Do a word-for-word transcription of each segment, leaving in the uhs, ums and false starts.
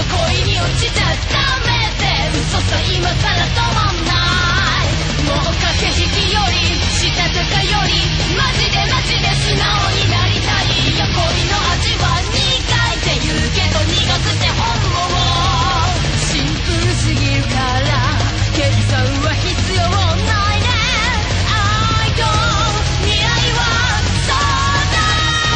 恋に落ちちゃダメで嘘さ今さら止まんないもう駆け引きよりしたたかよりマジでマジで素直になりたいよ恋の味は苦いって言うけど苦くて本望シンプルすぎるから計算は必要ないね愛と未来はそうだ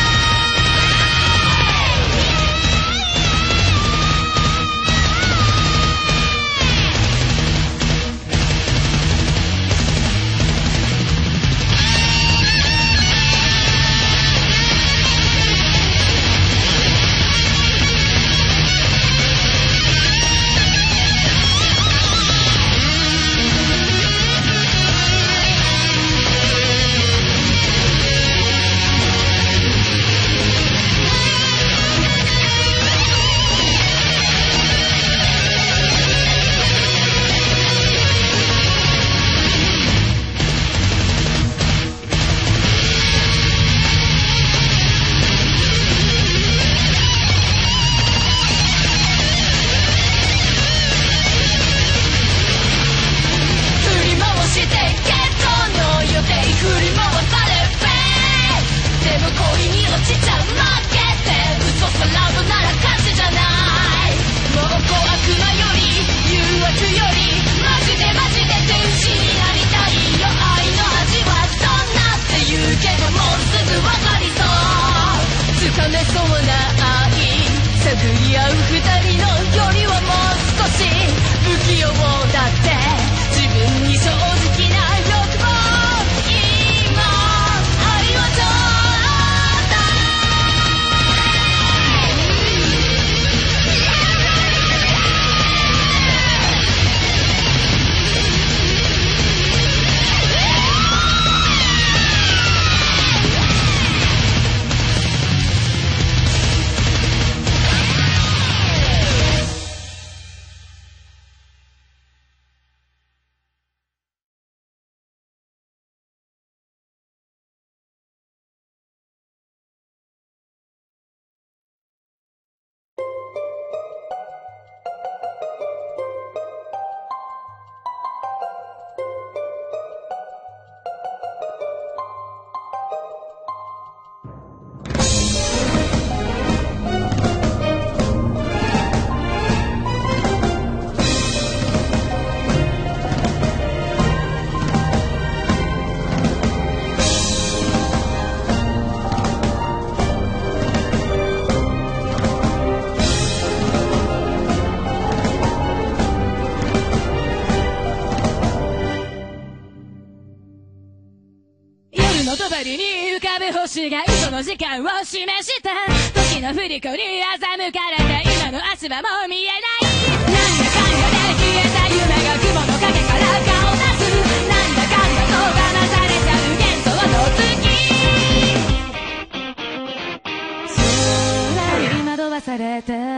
星が嘘の時間を示した時の振り子に欺かれて今の足場も見えないなんだかんだで消えた夢が雲の影から顔出すなんだかんだと騙されちゃう幻想の月空に惑わされて